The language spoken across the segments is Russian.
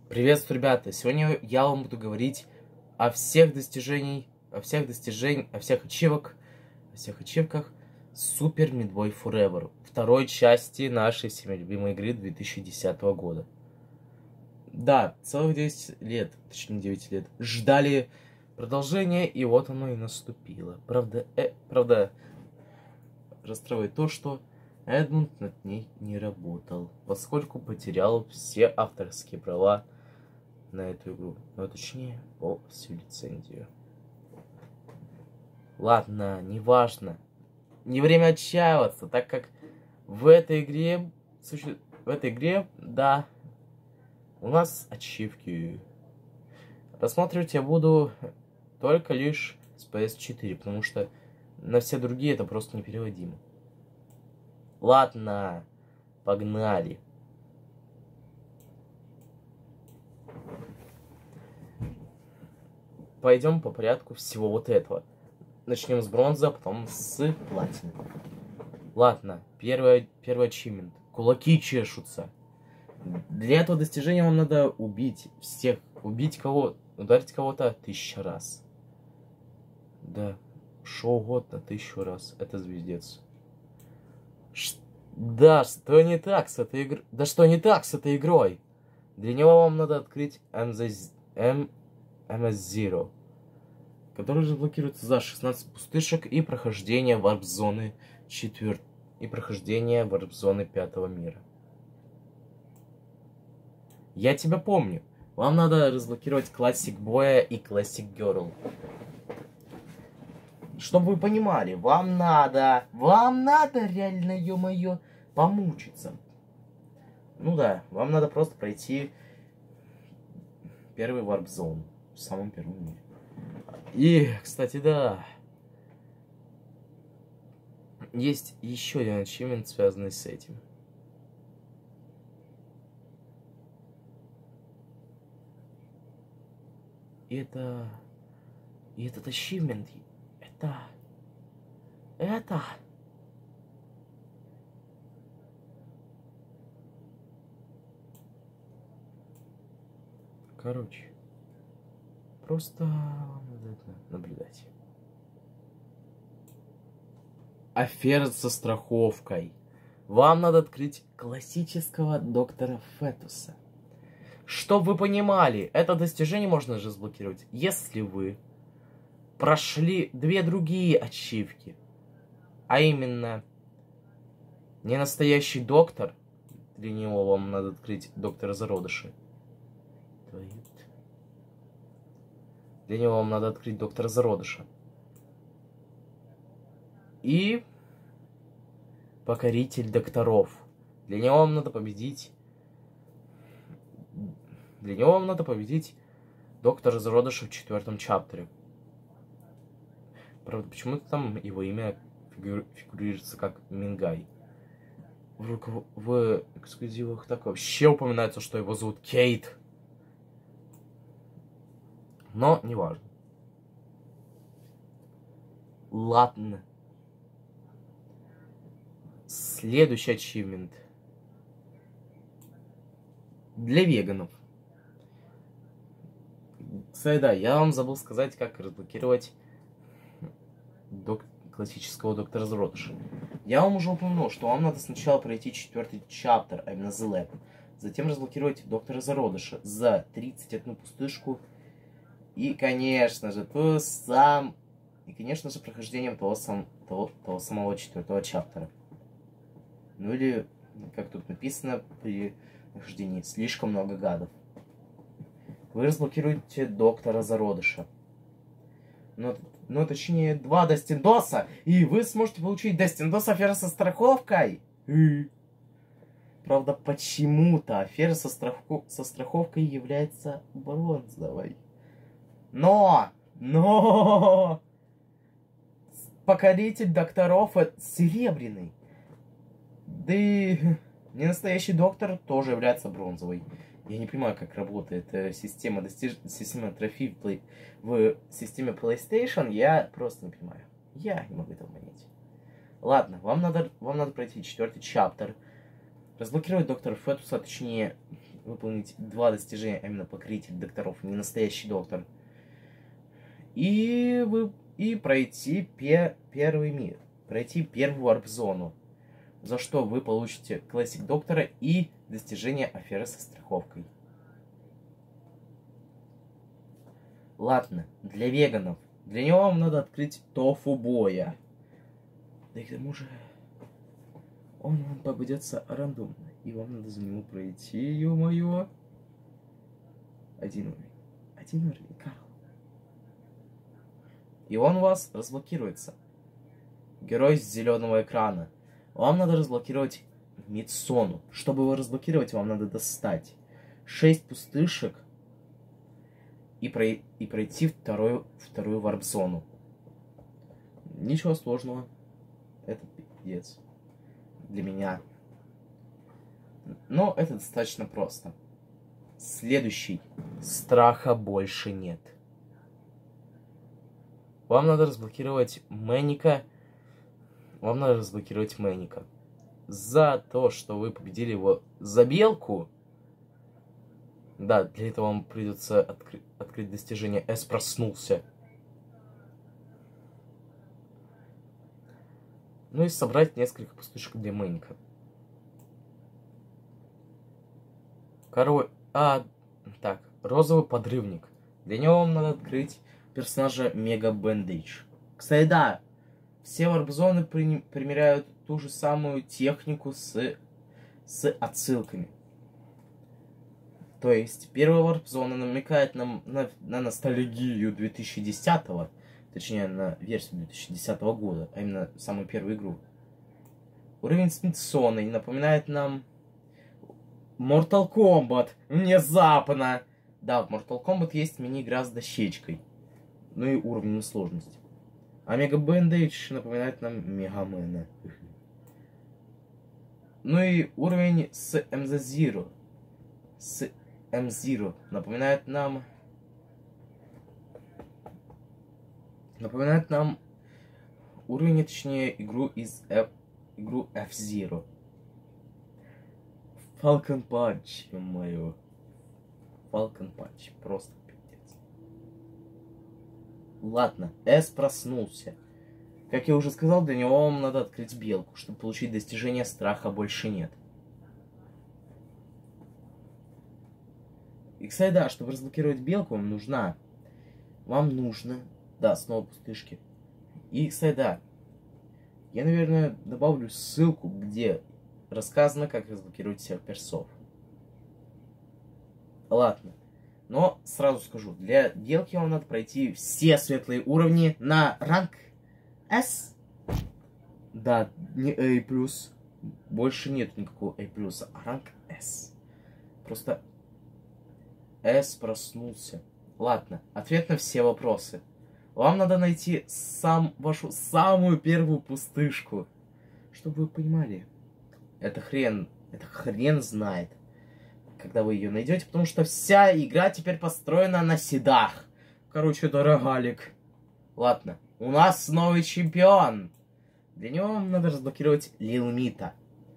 Приветствую, ребята! Сегодня я вам буду говорить о всех ачивках Super Meat Boy Forever, второй части нашей всеми любимой игры 2010 года. Да, целых 10 лет, точнее 9 лет, ждали продолжения, и вот оно и наступило. Правда, расстраивает то, что Эдмунд над ней не работал, поскольку потерял все авторские права на эту игру, но точнее всю лицензию. Ладно, неважно. Не время отчаиваться, так как в этой игре, да, у нас ачивки. Рассматривать я буду только лишь с PS4, потому что на все другие это просто непереводимо. Ладно, погнали. Пойдем по порядку всего вот этого. Начнем с бронзы, а потом с платины. Ладно, первый ачивмент. Кулаки чешутся. Для этого достижения вам надо убить всех. Ударить кого-то 1000 раз. Да, что угодно 1000 раз. Это звездец. Да, что не так с этой игрой? Да что не так с этой игрой? Для него вам надо открыть MS-Zero, который разблокируется за 16 пустышек и прохождение варп-зоны 4 и прохождение варп-зоны 5-го мира. Я тебя помню. Вам надо разблокировать Classic Boy и Classic Girl. Чтобы вы понимали, вам надо реально, ё-моё, помучиться. Ну да, вам надо просто пройти первый варп-зон в самом первом мире. И, кстати, да, есть еще один ачивмент, связанный с этим. И этот ачивмент, это... Короче, просто надо наблюдать. Афера со страховкой. Вам надо открыть классического доктора Фетуса. Чтоб вы понимали, это достижение можно разблокировать, если вы прошли 2 другие ачивки. А именно, ненастоящий доктор. Для него вам надо открыть доктора зародыша. Для него вам надо открыть доктора зародыша. И покоритель докторов. Для него вам надо победить доктора зародыша в 4-м чаптере. Правда, почему-то там его имя фигурируется как Мингай. В эксклюзивах так вообще упоминается, что его зовут Кейт. Но не важно. Ладно. Следующий ачивмент. Для веганов. Кстати, да, я вам забыл сказать, как разблокировать классического доктора зародыша. Я вам уже упомянул, что вам надо сначала пройти 4-й чаптер, а именно The Lab. Затем разблокировать доктора зародыша за 31 пустышку. И, конечно же, прохождением того самого 4-го чаптера. Ну или, как тут написано, при прохождении слишком много гадов. Вы разблокируете доктора зародыша. Но точнее 2 Дастиндоса, и вы сможете получить Дастиндос афера со страховкой. Правда, почему-то афера со страховкой является бронзовой. Но покоритель докторов серебряный. Да и ненастоящий доктор тоже является бронзовой. Я не понимаю, как работает система трофеев в системе PlayStation. Я просто не понимаю. Я не могу этого понять. Ладно, вам надо пройти 4-й чаптер. Разблокировать доктора Фетуса, точнее, выполнить 2 достижения, а именно покоритель докторов, не настоящий доктор. И пройти первый мир. Пройти первую варп-зону. За что вы получите классик доктора и достижение аферы со страховкой. Ладно, для веганов. Для него вам надо открыть тофу боя. Да и к тому же он вам попадется рандомно. И вам надо за него пройти, ё-моё. Один уровень, Карл. И он у вас разблокируется. Герой с зеленого экрана. Вам надо разблокировать Мидсону. Чтобы его разблокировать, вам надо достать 6 пустышек и пройти вторую варп-зону. Ничего сложного. Это пиздец. Для меня. Но это достаточно просто. Следующий. Страха больше нет. Вам надо разблокировать Мэника. За то, что вы победили его за белку. Да, для этого вам придется открыть достижение «С проснулся». Ну и собрать несколько пустышек для Мэника. Розовый подрывник. Для него вам надо открыть персонажа Мега Бендейдж. Кстати, да, все варп-зоны примеряют ту же самую технику с отсылками. То есть, первая варп-зона намекает нам на ностальгию 2010-го, точнее, на версию 2010 года, а именно самую первую игру. Уровень с Мидсоной напоминает нам Mortal Kombat. Внезапно! Да, в Mortal Kombat есть мини-игра с дощечкой. Ну и уровнем сложности. А Мега Бендейдж напоминает нам Мегамена. Ну и уровень с М-Zero. С М-Zero напоминает нам уровень, точнее, игру F-Zero. Falcon Punch, ё-моё. Falcon Punch, просто пиздец. Ладно, С проснулся. Как я уже сказал, для него вам надо открыть белку, чтобы получить достижение страха больше нет. И, кстати, да, чтобы разблокировать белку, вам нужно, да, снова пустышки. И, кстати, да, я, наверное, добавлю ссылку, где рассказано, как разблокировать всех персов. Ладно. Но сразу скажу, для белки вам надо пройти все светлые уровни на ранг S. Да, не A+. Больше нет никакого A+, а ранг S. Просто S проснулся. Ладно, ответ на все вопросы. Вам надо найти вашу самую первую пустышку. Чтобы вы понимали, это хрен знает, когда вы ее найдете, потому что вся игра теперь построена на седах. Короче, дорогалик. Ладно, у нас новый чемпион. Для него вам надо разблокировать Лил Мита.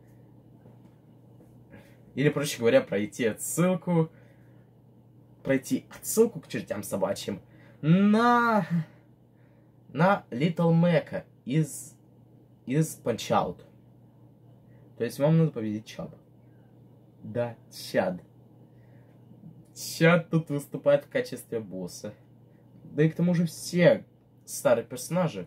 Или, проще говоря, пройти отсылку к чертям собачьим на Little Мэка из Punch Out. То есть вам надо победить Чаба. Да, Чад. Чад тут выступает в качестве босса. Да и к тому же все старые персонажи,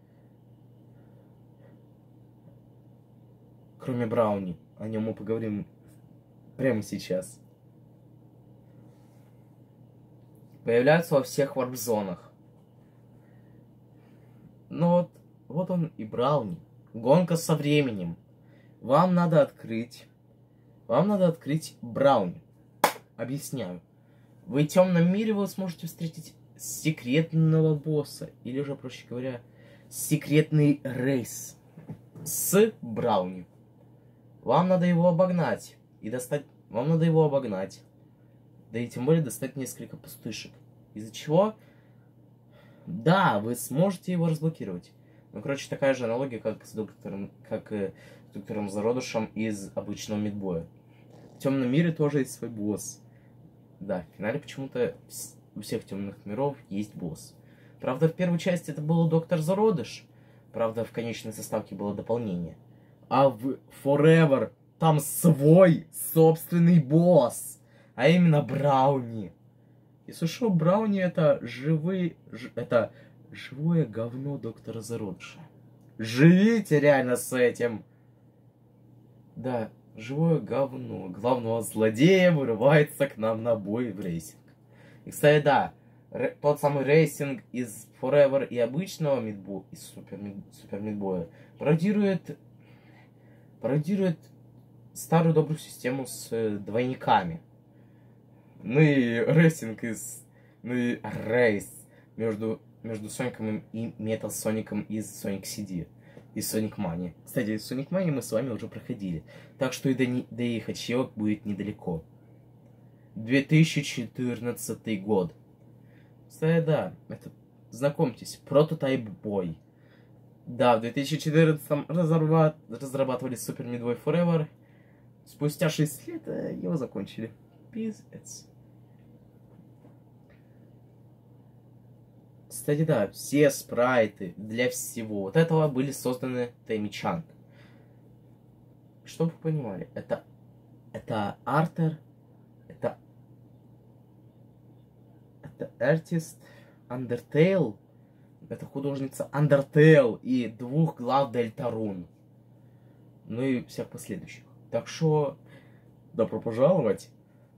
кроме Брауни, о нем мы поговорим прямо сейчас, появляются во всех варп-зонах. Ну вот он и Брауни. Гонка со временем. Вам надо открыть Брауни. Объясняю. В темном мире вы сможете встретить секретного босса. Или же, проще говоря, секретный рейс с Брауни. Вам надо его обогнать. Да и тем более достать несколько пустышек. Из-за чего? Да, вы сможете его разблокировать. Ну, короче, такая же аналогия, как с доктором Зародышем из обычного Мидбоя. В темном мире тоже есть свой босс. Да, в финале почему-то у всех темных миров есть босс. Правда, в первой части это был доктор Зародыш. Правда, в конечной составке было дополнение. А в Forever там свой собственный босс. А именно Брауни. Если что, Брауни это это живое говно доктора Зародыша. Живите реально с этим. Да, живое говно главного злодея вырывается к нам на бой в рейсинг. И, кстати, да, тот самый рейсинг из Forever и обычного мидбоя, из супер мидбоя, пародирует старую добрую систему с двойниками. Ну и рейс между Соником и Metal Соником из Sonic CD. Из Sonic Mania. Кстати, из Sonic Mania мы с вами уже проходили. Так что и до их отчевок будет недалеко. 2014 год. Кстати, да, это, знакомьтесь, Prototype Boy. Да, в 2014 разрабатывали Super Meat Boy Forever. Спустя 6 лет его закончили. Пиздец. Кстати, да, все спрайты для всего вот этого были созданы Тайми-чан. Чтобы вы понимали, это артер, это артист Undertale, это художница Undertale и двух глав Дельтарун. Ну и всех последующих. Так что, добро пожаловать.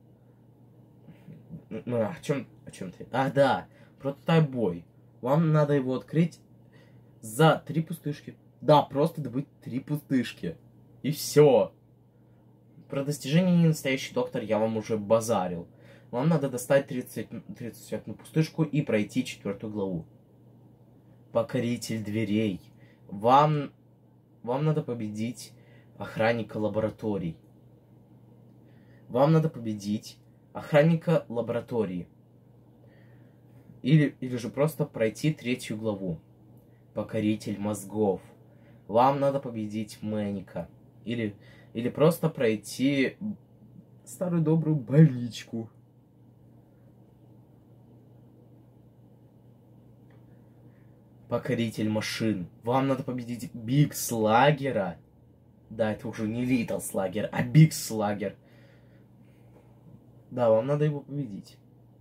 Ну, о чем ты? А, да, Prototype Boy. Вам надо его открыть за 3 пустышки. Да, просто добыть 3 пустышки. И все. Про достижение не настоящий доктор я вам уже базарил. Вам надо достать 31 пустышку и пройти 4 главу. Покоритель дверей. Вам надо победить охранника лабораторий. Вам надо победить охранника лаборатории. Или же просто пройти 3 главу. Покоритель мозгов. Вам надо победить Мэника. Или просто пройти старую добрую больничку. Покоритель машин. Вам надо победить Биг Слагера. Да, это уже не Литл Слагер, а Биг Слагер. Да, вам надо его победить.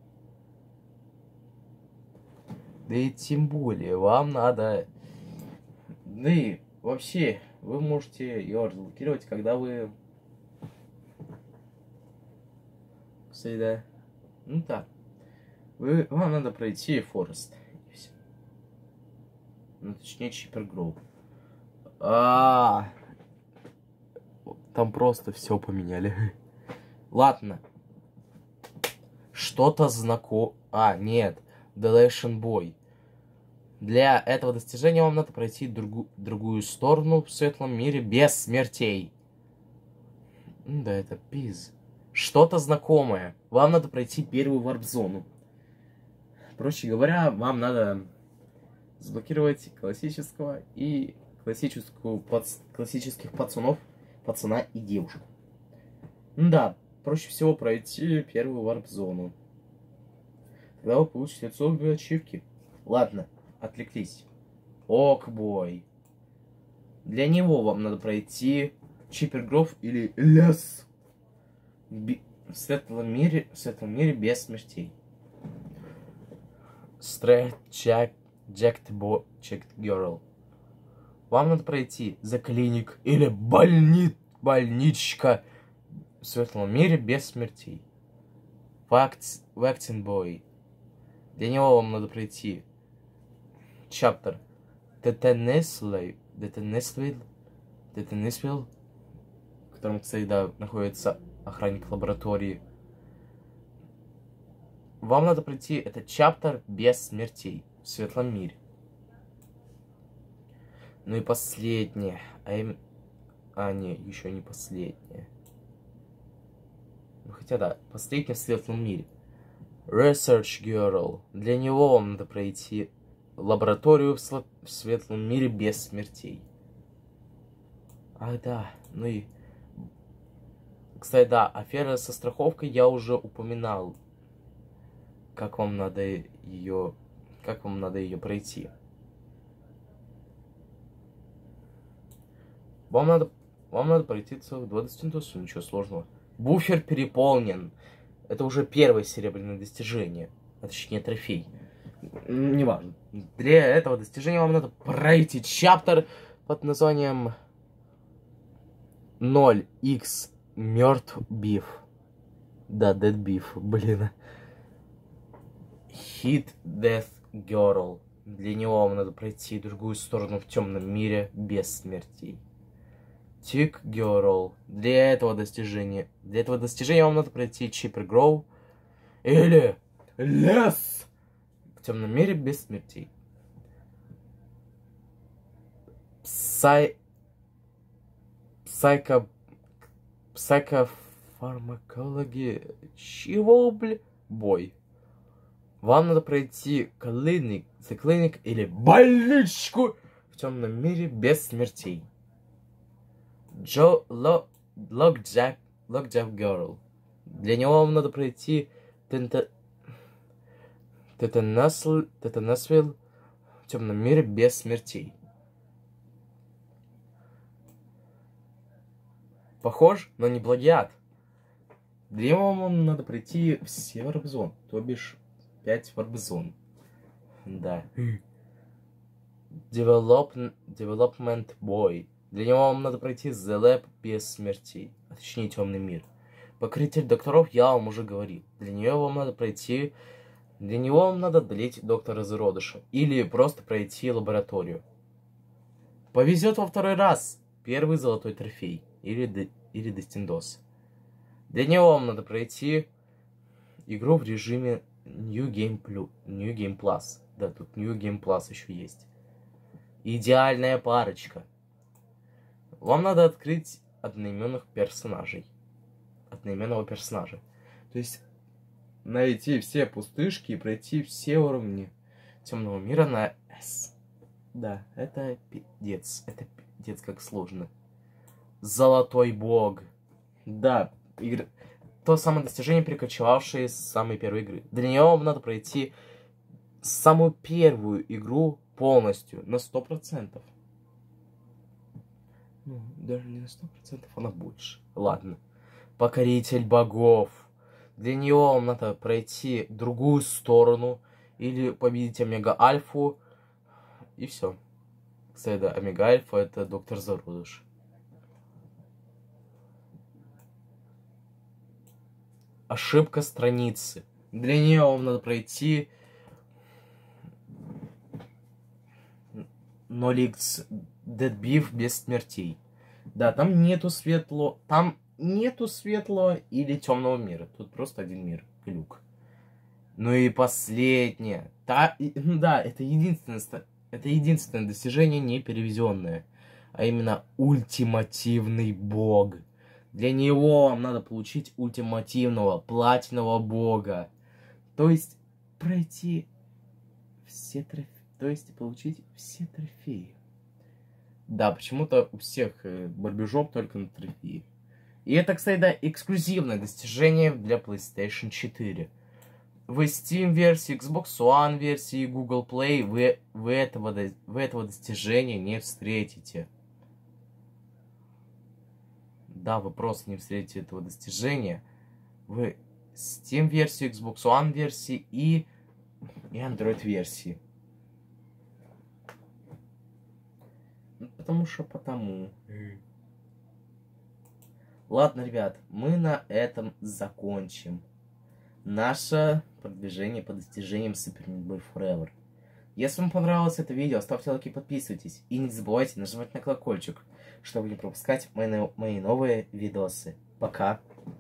Да и тем более, вам надо... Да и вообще, вы можете его разблокировать, когда вы... Кстати, да. Ну так. Вам надо пройти Форест. И все. Ну, точнее, Чиппергроув. Там просто все поменяли. Ладно. Что-то нет. Delation Boy. Для этого достижения вам надо пройти другую сторону в светлом мире без смертей. Да, это пиз. Что-то знакомое. Вам надо пройти первую варп-зону. Проще говоря, вам надо заблокировать классических пацана и девушку. Да, проще всего пройти первую варп-зону. Тогда вы получите целых ачивки. Ладно, отвлеклись. Окбой. Для него вам надо пройти Чиппергроув или лес. В светлом мире без смертей. Jacked Girl. Вам надо пройти The Clinic или больничка в светлом мире без смертей. Vaccine Boy. Для него вам надо пройти Chapter Tetanusville, в котором, кстати, да, находится охранник лаборатории. Вам надо пройти этот чаптер без смертей в светлом мире. Ну и последнее. Не, еще не последнее. Ну хотя да, последнее в светлом мире. Research Girl. Для него вам надо пройти лабораторию в светлом мире без смертей. Ах да, ну и Кстати, да, афера со страховкой я уже упоминал. Как вам надо ее пройти. Вам надо пройти целых 20 индусов, ничего сложного. Буфер переполнен. Это уже первое серебряное достижение. А точнее трофей. Неважно. Для этого достижения вам надо пройти чаптер под названием 0x Мертв Биф. Да, Dead Beef, блин. Hit Death Girl. Для него вам надо пройти другую сторону в темном мире без смертей. Tick Girl. Для этого достижения вам надо пройти Cheaper Grow. Или Лес в темном мире без смертей. Психофармакологи. Чего, бля? Бой. Вам надо пройти The Clinic или больничку в темном мире без смертей. Lockjaw Girl. Для него вам надо пройти Тетанасвилл в темном мире без смертей. Похож, но не плагиат. Для него вам надо пройти все варп-зон, то бишь 5 варп-зон. Да. Development Boy. Для него вам надо пройти The Lab без смертей, а точнее темный мир. Покрытие докторов я вам уже говорил. Для него вам надо одолеть доктора зародыша. Или просто пройти лабораторию. Повезет во второй раз. Первый золотой трофей. Или Дестиндос. Для него вам надо пройти игру в режиме New Game Plus. Да, тут New Game Plus еще есть. Идеальная парочка. Вам надо открыть одноименного персонажа. То есть найти все пустышки и пройти все уровни темного мира на S. Да, это пиздец. Это пиздец как сложно. Золотой бог. Да, то самое достижение, перекочевавшее с самой первой игры. Для него вам надо пройти самую первую игру полностью, на 100%. Ну, даже не на 100%, а на больше. Ладно. Покоритель богов. Для него вам надо пройти другую сторону или победить Омега-Альфу. И все. Кстати, да, Омега-Альфа — это доктор Зародыш. Ошибка страницы. Для нее вам надо пройти 0x Dead Beef без смертей. Да, там нету светлого или темного мира. Тут просто один мир. Глюк. Ну и последнее. Да, это единственное достижение не перевезенное. А именно ультимативный бог. Для него вам надо получить ультимативного платинового бога. То есть пройти все трофеи. То есть получить все трофеи. Да, почему-то у всех барбежоп только на трофеи. И это, кстати, да, эксклюзивное достижение для PlayStation 4. В Steam версии, Xbox One версии, Google Play вы этого достижения не встретите. Да, вы просто не встретите этого достижения в Steam версии, Xbox One версии и Android версии. Потому. Ладно, ребят, мы на этом закончим наше продвижение по достижениям Super Meat Boy Forever. Если вам понравилось это видео, ставьте лайки, подписывайтесь. И не забывайте нажимать на колокольчик, чтобы не пропускать мои новые видосы. Пока!